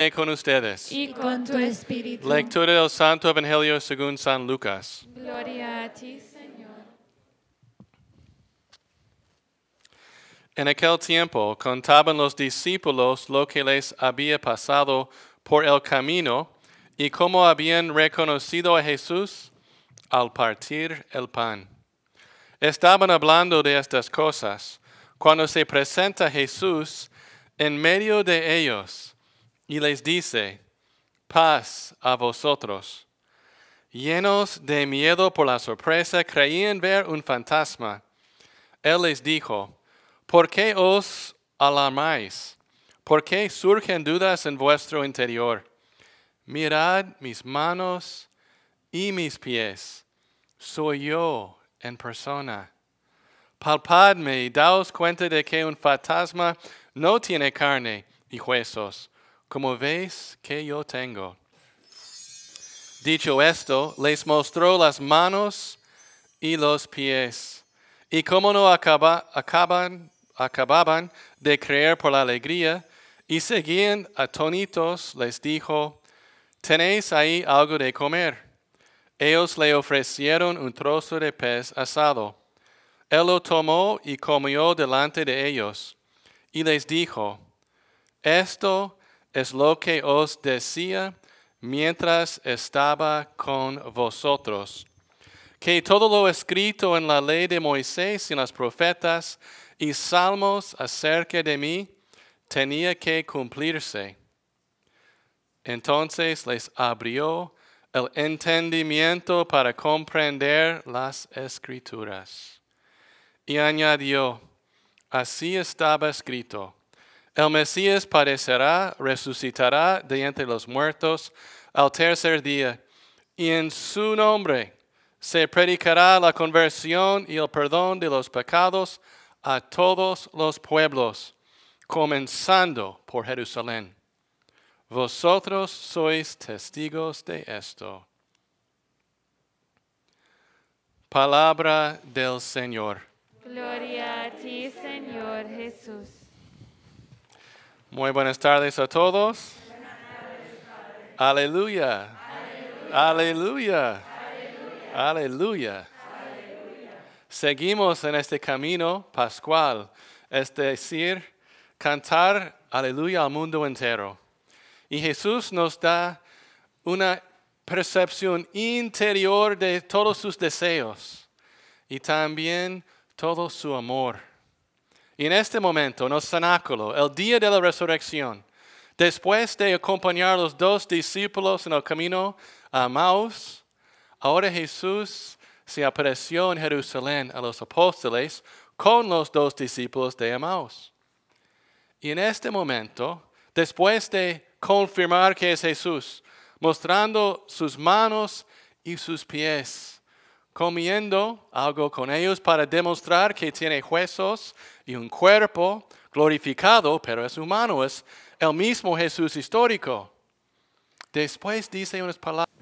con ustedes. Y con tu espíritu. Lectura del Santo Evangelio según San Lucas. Gloria a ti, Señor. En aquel tiempo contaban los discípulos lo que les había pasado por el camino y cómo habían reconocido a Jesús al partir el pan. Estaban hablando de estas cosas cuando se presenta Jesús en medio de ellos y les dice: paz a vosotros. Llenos de miedo por la sorpresa, creían ver un fantasma. Él les dijo: ¿por qué os alarmáis? ¿Por qué surgen dudas en vuestro interior? Mirad mis manos y mis pies. Soy yo en persona. Palpadme y daos cuenta de que un fantasma no tiene carne y huesos, como veis que yo tengo. Dicho esto, les mostró las manos y los pies. Y como no acababan de creer por la alegría y seguían atónitos, les dijo: ¿tenéis ahí algo de comer? Ellos le ofrecieron un trozo de pez asado. Él lo tomó y comió delante de ellos. Y les dijo: esto es lo que os decía mientras estaba con vosotros, que todo lo escrito en la ley de Moisés y en los profetas y salmos acerca de mí tenía que cumplirse. Entonces les abrió el entendimiento para comprender las Escrituras. Y añadió: así estaba escrito: el Mesías padecerá, resucitará de entre los muertos al tercer día, y en su nombre se predicará la conversión y el perdón de los pecados a todos los pueblos, comenzando por Jerusalén. Vosotros sois testigos de esto. Palabra del Señor. Gloria a ti, Señor Jesús. Muy buenas tardes a todos. Aleluya. Aleluya. Aleluya. Seguimos en este camino pascual, es decir, cantar aleluya al mundo entero. Y Jesús nos da una percepción interior de todos sus deseos y también todo su amor. Y en este momento, en el cenáculo, el día de la resurrección, después de acompañar a los dos discípulos en el camino a Emmaus, ahora Jesús se apareció en Jerusalén a los apóstoles con los dos discípulos de Emmaus. Y en este momento, después de confirmar que es Jesús, mostrando sus manos y sus pies, comiendo algo con ellos para demostrar que tiene huesos y un cuerpo glorificado, pero es humano, es el mismo Jesús histórico. Después dice unas palabras